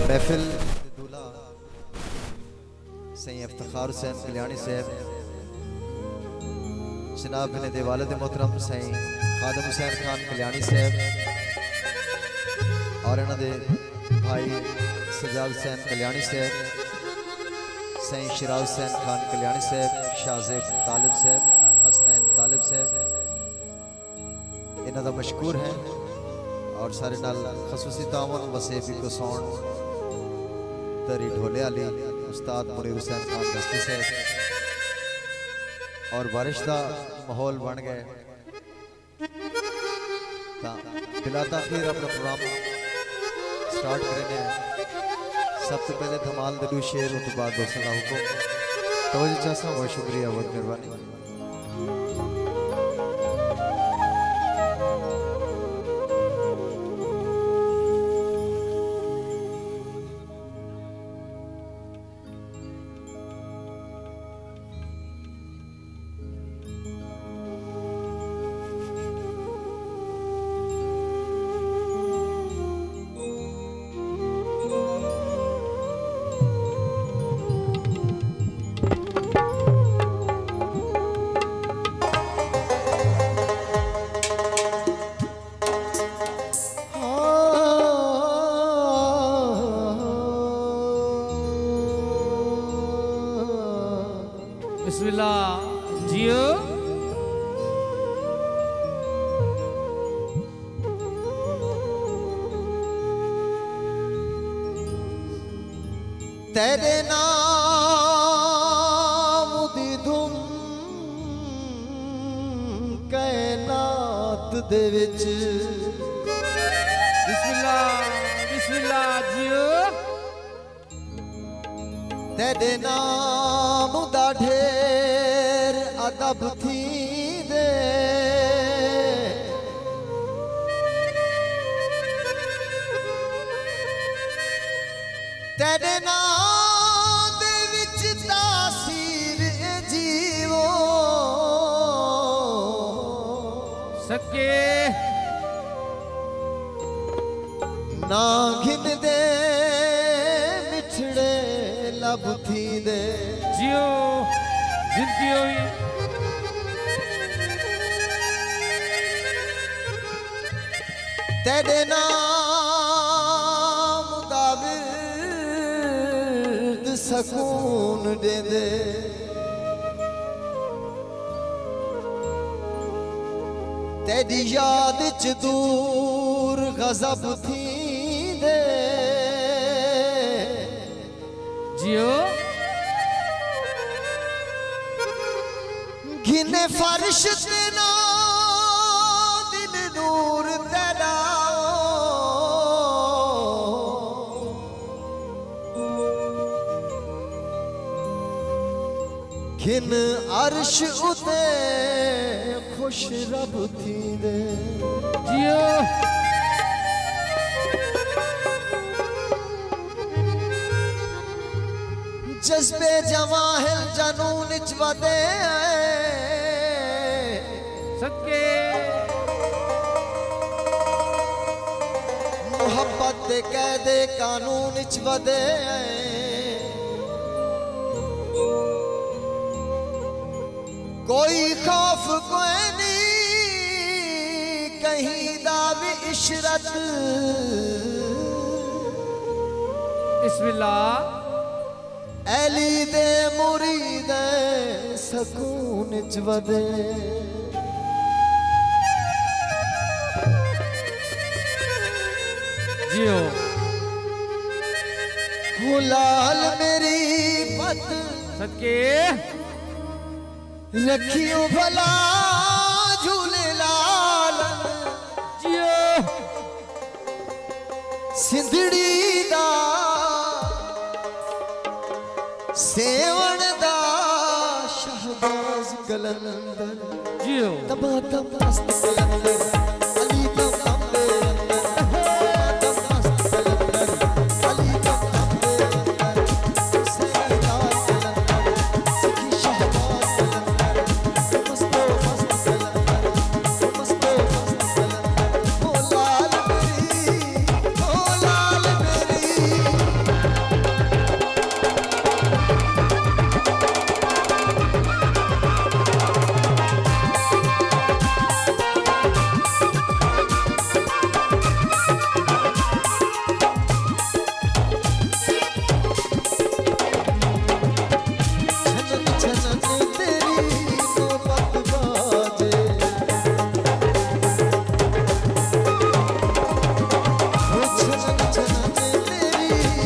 महफिल दूल्हा सही इफ्तिखार हुसैन कल्याणी साहब, जनाब ने दे वालिद मोहतरम सही खादम हुसैन खान कल्याणी साहब और इन्हों दे भाई सजाद हुसैन कल्याणी साहब, सही शिराज हुसैन खान कल्याणी साहब, शाहजेब तालिब साहब, हसनैन तालिब साहब इन्हों का मशकूर है। और सारे नाल खसूसी तावन वसेबी को सौन दरी ढोले अली उस्ताद मुनीर हुसैन खान दस्ती साहब और बारिश का माहौल बन गए। बिला ताखीर अपना प्रोग्राम स्टार्ट करें। सब तो पहले धमाल दलू शेर उस बाद दोस्तों का हुक्म तवज्जो चाहता हूं। बहुत शुक्रिया, बहुत मेहरबानी। बिस्मिल्लाह जियो। तेरे नाम दी धुम कायनात दे विच बिस्मिल्लाह बिस्मिल्लाह जियो। तेरे नाम दा ढेर अदब थी दे तेरे नाम दे विच तासीर जीवो सके ना घिन दे मिठड़े लब थी दे जियो जिंदगी हुई। तेरे नाम दा विरद सकून दे दे तेरी याद च दूर गजब थी दे जियो घिने फर्श ते ना दिल नूर तेरा घिन अर्श उते खुश रब थी दे जियो जज्बे जवाहिर जनून च वदे सके मोहब्बत दे कैदे कानून च वदे कोई खौफ कोई नहीं कहीं दा भी इशरत बिस्मिल्लाह ऐली दे मुरीद सकून च वदे जियो हो लाल मेरी पत सके रखियो भला झूले लाल जियो सिंधड़ी दा सेवण दा शहबाज कलंदर जियो तबा मस्त कलंदर अली दम दे अंदर मस्त कलंदर अली दम दे अंदर सैयदा कलंदर सखी शहबाज कलंदर मस्त कलंदर मस्त कलंदर ओ लाल मेरी दी